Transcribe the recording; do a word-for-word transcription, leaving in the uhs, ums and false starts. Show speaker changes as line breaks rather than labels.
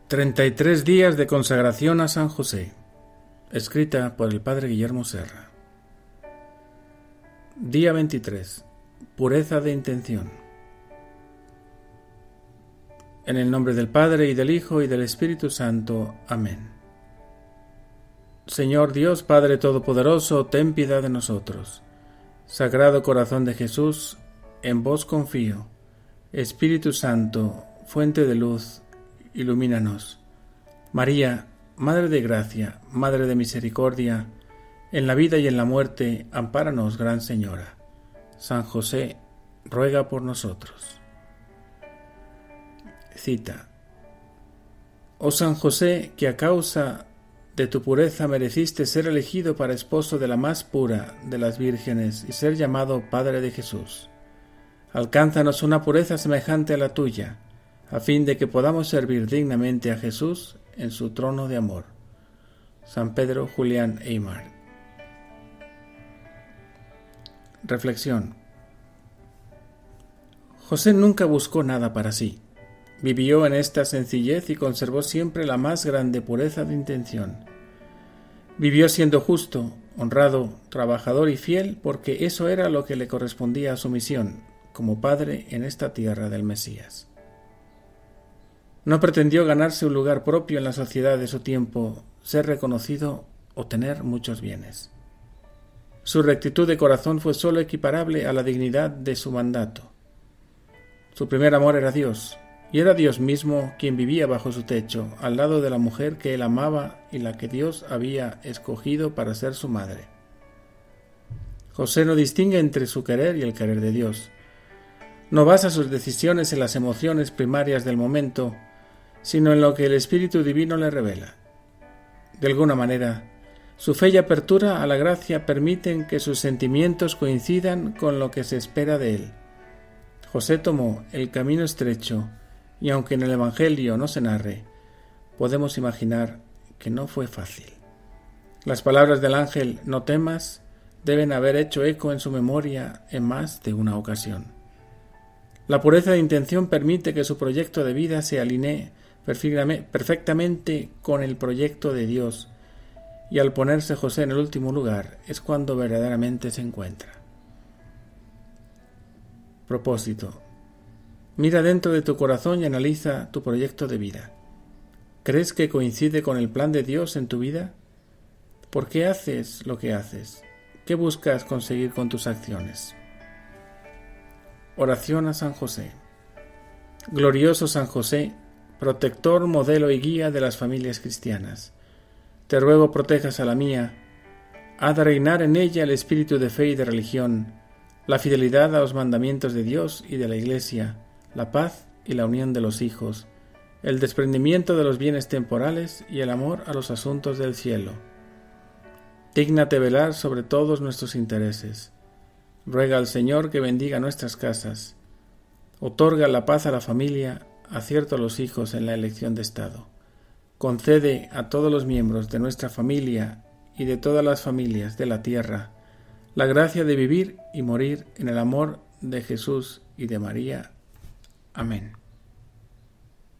treinta y tres días de consagración a San José, escrita por el Padre Guillermo Serra. Día veintitrés. Pureza de intención. En el nombre del Padre, y del Hijo, y del Espíritu Santo. Amén. Señor Dios, Padre Todopoderoso, ten piedad de nosotros. Sagrado Corazón de Jesús, en vos confío. Espíritu Santo, fuente de luz, ilumínanos. María, Madre de Gracia, Madre de Misericordia, en la vida y en la muerte, ampáranos, Gran Señora. San José, ruega por nosotros. Cita. Oh San José, que a causa de tu pureza mereciste ser elegido para esposo de la más pura de las vírgenes y ser llamado Padre de Jesús. Alcánzanos una pureza semejante a la tuya, a fin de que podamos servir dignamente a Jesús en su trono de amor. San Pedro Julián Eymar. Reflexión. José nunca buscó nada para sí. Vivió en esta sencillez y conservó siempre la más grande pureza de intención. Vivió siendo justo, honrado, trabajador y fiel, porque eso era lo que le correspondía a su misión, como padre en esta tierra del Mesías. No pretendió ganarse un lugar propio en la sociedad de su tiempo, ser reconocido o tener muchos bienes. Su rectitud de corazón fue sólo equiparable a la dignidad de su mandato. Su primer amor era Dios, y era Dios mismo quien vivía bajo su techo, al lado de la mujer que él amaba y la que Dios había escogido para ser su madre. José no distingue entre su querer y el querer de Dios. No basa sus decisiones en las emociones primarias del momento, sino en lo que el Espíritu Divino le revela. De alguna manera, su fe y apertura a la gracia permiten que sus sentimientos coincidan con lo que se espera de él. José tomó el camino estrecho, y aunque en el Evangelio no se narre, podemos imaginar que no fue fácil. Las palabras del ángel «no temas» deben haber hecho eco en su memoria en más de una ocasión. La pureza de intención permite que su proyecto de vida se alinee perfectamente con el proyecto de Dios, y al ponerse José en el último lugar es cuando verdaderamente se encuentra. Propósito. Mira dentro de tu corazón y analiza tu proyecto de vida. ¿Crees que coincide con el plan de Dios en tu vida? ¿Por qué haces lo que haces? ¿Qué buscas conseguir con tus acciones? Oración a San José. Glorioso San José, protector, modelo y guía de las familias cristianas, te ruego protejas a la mía, haz de reinar en ella el espíritu de fe y de religión, la fidelidad a los mandamientos de Dios y de la Iglesia, la paz y la unión de los hijos, el desprendimiento de los bienes temporales y el amor a los asuntos del cielo. Dígnate velar sobre todos nuestros intereses. Ruega al Señor que bendiga nuestras casas. Otorga la paz a la familia, acierto a los hijos en la elección de Estado. Concede a todos los miembros de nuestra familia y de todas las familias de la tierra la gracia de vivir y morir en el amor de Jesús y de María. Amén.